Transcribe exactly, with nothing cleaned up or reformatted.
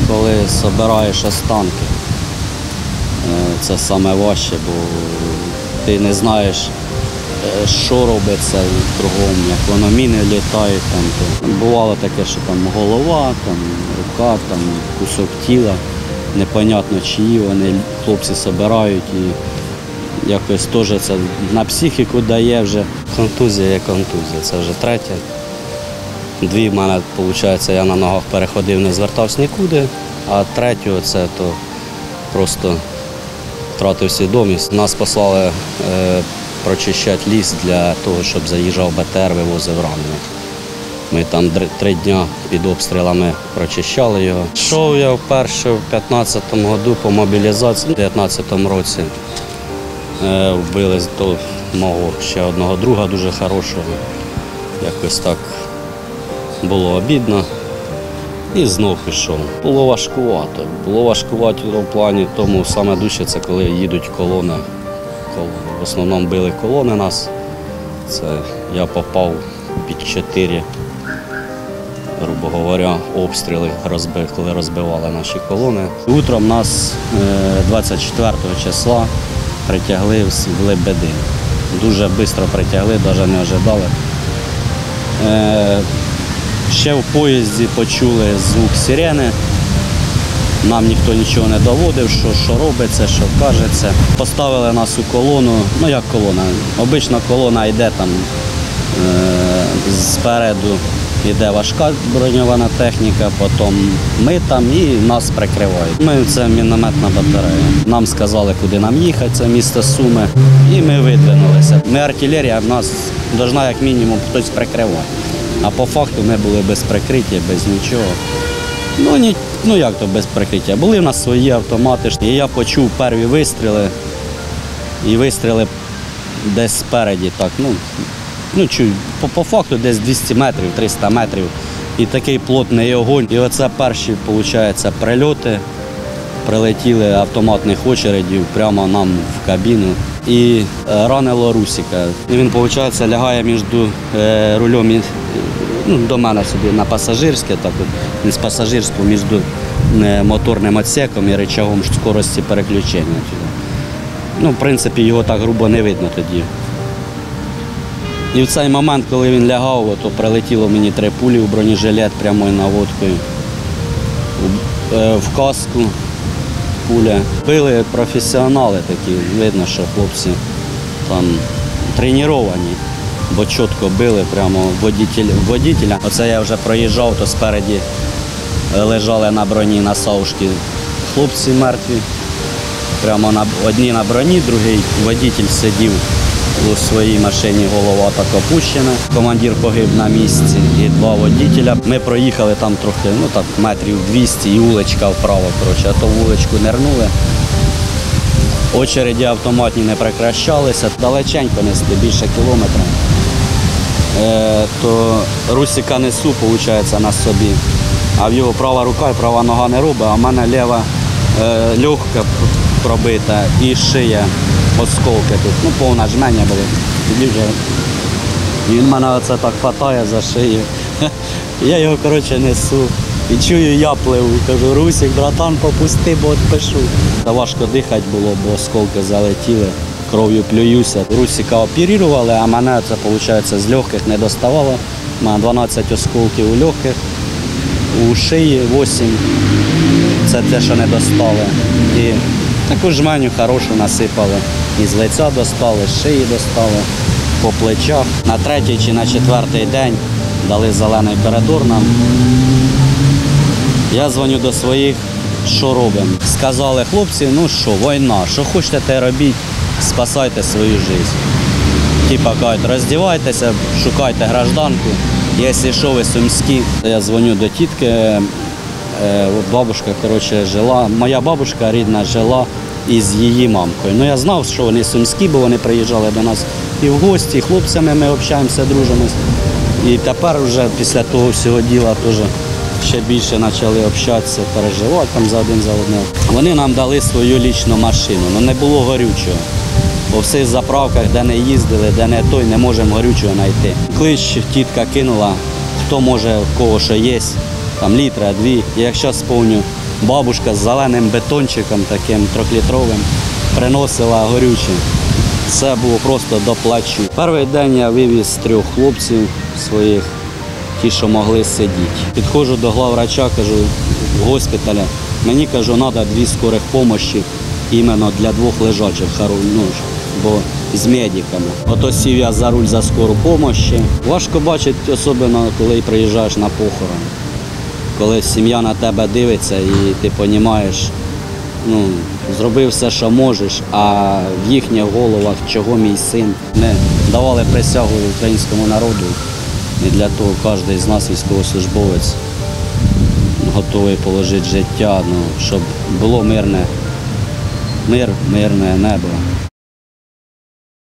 коли збираєш останки. Це саме важче, бо ти не знаєш, що робиться кругом, як воно міни літають. Там. Бувало таке, що там голова, там, рука, там, кусок тіла. Непонятно, чиї вони, хлопці збирають. І якось теж це на психіку дає вже. Контузія є контузія, це вже третя. Дві в мене, виходить, я на ногах переходив, не звертався нікуди, а третю це то просто втратив свідомість. Нас послали е, прочищати ліс для того, щоб заїжджав Б Т Р, вивозив ранених. Ми там три дні під обстрілами прочищали його. Йшов я вперше в п'ятнадцятому році по мобілізації, в дев'ятнадцятому році е, вбили то, мого ще одного друга дуже хорошого. Якось так було обідно. І знов пішов. Було важкувато. Було важкувато в плані тому, саме дужче це коли їдуть колони. В основному били колони нас. Це я попав під чотири, грубо говоря, обстріли, коли розбивали наші колони. Утром нас двадцять четвертого числа притягли в Лебедин. Дуже швидко притягли, навіть не очікували. Ще в поїзді почули звук сирени. Нам ніхто нічого не доводив, що, що робиться, що кажеться. Поставили нас у колону, ну як колона, обична колона йде там е, спереду, йде важка броньована техніка, потім ми там і нас прикривають. Ми це мінометна батарея. Нам сказали, куди нам їхати, це місто Суми, і ми видвинулися. Ми артилерія, нас повинна як мінімум хтось прикривати. А по факту ми були без прикриття, без нічого. Ну, ні, ну як то без прикриття? Були в нас свої автомати. І я почув перші вистріли. І вистріли десь спереді. Так, ну, ну, чую, по, по факту десь двісті метрів, триста метрів. І такий плотний огонь. І оце перші, виходить, прильоти. Прилетіли автоматних очередів прямо нам в кабіну. І ранило Русика. І він, виходить, лягає між рулем і ну, до мене собі на пасажирське, так от, не з пасажирського, між моторним відсеком і рычагом скорості переключення. Ну, в принципі, його так грубо не видно тоді. І в цей момент, коли він лягав, то прилетіло мені три пулі в бронежилет прямою наводкою, в каску пуля. Били професіонали такі, видно, що хлопці там треновані, бо чітко били прямо водителя. Оце я вже проїжджав, то спереді лежали на броні на саушки хлопці мертві. Прямо на, одні на броні, другий водитель сидів у своїй машині, голова так опущена. Командир погиб на місці і два водителя. Ми проїхали там трохи, ну так, метрів двісті і вуличка вправо, коротше, а то вуличку нирнули. Очереді автоматні не прекращалися, далеченько несли, більше кілометра. Е, то Русика несу, виходить, на собі, а в його права рука і права нога не робить, а в мене ліва е, легка пробита і шия, осколки тут, ну повне жмення було. Тоді вже він мене оце так хватає за шию. Я його, коротше, несу. І чую, я пливу. Кажу, Русик, братан, попусти, бо відпишу. Та важко дихати було, бо осколки залетіли, кров'ю плююся. Русика оперували, а мене це, виходить, з легких не доставало. У мене дванадцять осколків у легких, у шиї вісім. Це те, що не достали. І таку жменю хорошу насипали. І з лиця достали, з шиї достали, по плечах. На третій чи на четвертий день дали зелений коридор нам. Я дзвоню до своїх, що робимо. Сказали, хлопці, ну що, війна, що хочете, те робіть, спасайте свою життя. Типа кажуть, роздівайтеся, шукайте гражданку, якщо що, ви сумські. Я дзвоню до тітки, бабушка, коротше, жила, моя бабушка рідна жила із її мамкою. Ну я знав, що вони сумські, бо вони приїжджали до нас і в гості, хлопцями ми общаємося, дружимо. І тепер вже після того всього діла теж ще більше почали общатися, переживати там за один за одного. Вони нам дали свою лічну машину, але не було горючого. По всіх заправках, де не їздили, де не той, не можемо горючого знайти. Клич тітка кинула, хто може, в кого що є, там літра, дві. Я як зараз спомню, бабушка з зеленим бетончиком таким трьохлітровим приносила горюче. Це було просто до плачу. Перший день я вивіз трьох хлопців своїх, ті, що могли сидіти. Підходжу до главврача, кажу, в госпіталі, мені, кажу, треба дві скорих допомоги іменно для двох лежачих, ну, бо з медиками. Ото сів я за руль за скору допомогу. Важко бачити, особливо коли приїжджаєш на похорон. Коли сім'я на тебе дивиться і ти розумієш, ну, зробив все, що можеш, а в їхніх головах, чого мій син. Ми давали присягу українському народу, і для того кожен з нас, військовослужбовець, готовий положити життя, ну, щоб було мирне, мир, мирне небо.